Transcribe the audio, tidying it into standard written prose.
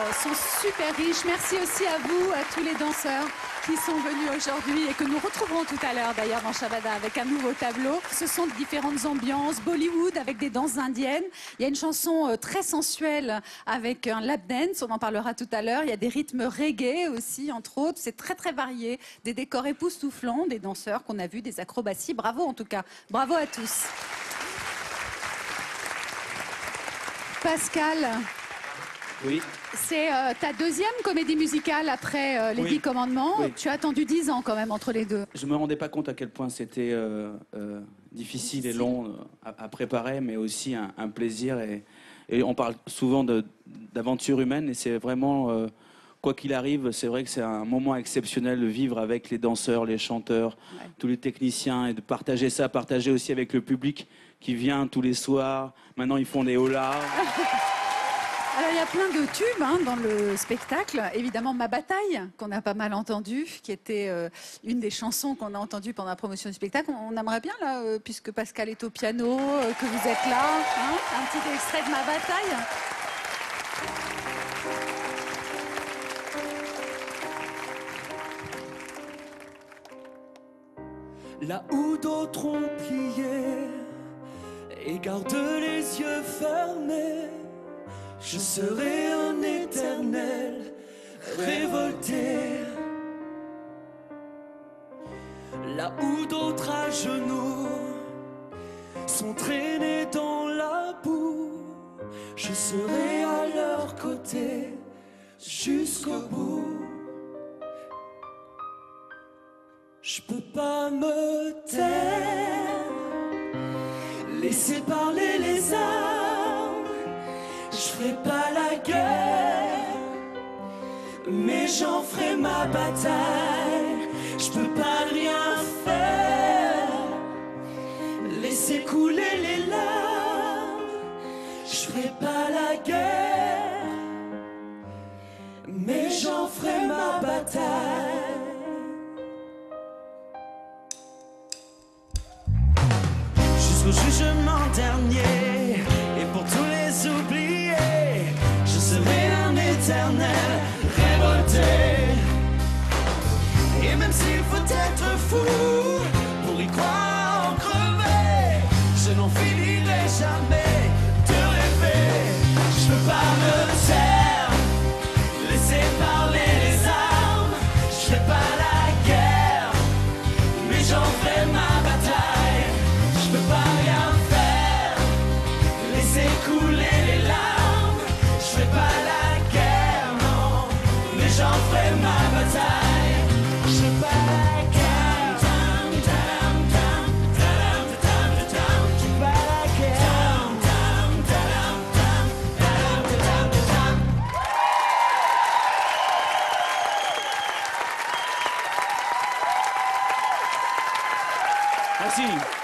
sont super riches. Merci aussi à vous, à tous les danseurs qui sont venus aujourd'hui et que nous retrouverons tout à l'heure d'ailleurs dans Shabada avec un nouveau tableau. Ce sont différentes ambiances, Bollywood avec des danses indiennes. Il y a une chanson très sensuelle avec un lap dance, on en parlera tout à l'heure. Il y a des rythmes reggae aussi, entre autres. C'est très très varié, des décors époustouflants, des danseurs qu'on a vus, des acrobaties. Bravo en tout cas, bravo à tous. Pascal. Oui. C'est ta deuxième comédie musicale après Les 10 Commandements. Oui. Tu as attendu 10 ans quand même entre les deux. Je me rendais pas compte à quel point c'était difficile et long à préparer, mais aussi un plaisir. Et on parle souvent d'aventure humaine, et c'est vraiment, quoi qu'il arrive, c'est vrai que c'est un moment exceptionnel de vivre avec les danseurs, les chanteurs, tous les techniciens, et de partager ça, partager aussi avec le public qui vient tous les soirs. Maintenant, ils font des holas. Alors, il y a plein de tubes dans le spectacle. Évidemment, Ma Bataille, qu'on a pas mal entendu, qui était une des chansons qu'on a entendues pendant la promotion du spectacle. On aimerait bien, là, puisque Pascal est au piano, que vous êtes là, un petit extrait de Ma Bataille. Là où d'autres ont plié et gardent les yeux fermés, je serai un éternel révolté. Là où d'autres à genoux sont traînés dans la boue, je serai à leur côté jusqu'au bout. Je peux pas me taire, laisser parler les armes. Je ferai pas la guerre, mais j'en ferai ma bataille. Je peux pas rien faire, laisser couler les larmes. Je ferai pas la guerre, mais j'en ferai ma bataille. Jusqu'au jugement dernier, et pour tous les oubliés, je serai un éternel révolté. Et même s'il faut être fou pour y croire en crever, je n'en finirai jamais de rêver. Je peux pas me taire, laisser parler les armes. Je ferai pas la guerre, mais j'en ferai ma bataille. Je peux pas rien faire, laisser couler les larmes. Je ferai pas la guerre, non, mais j'en ferai ma bataille. Je ferai pas la guerre, je ferai pas la guerre. Merci.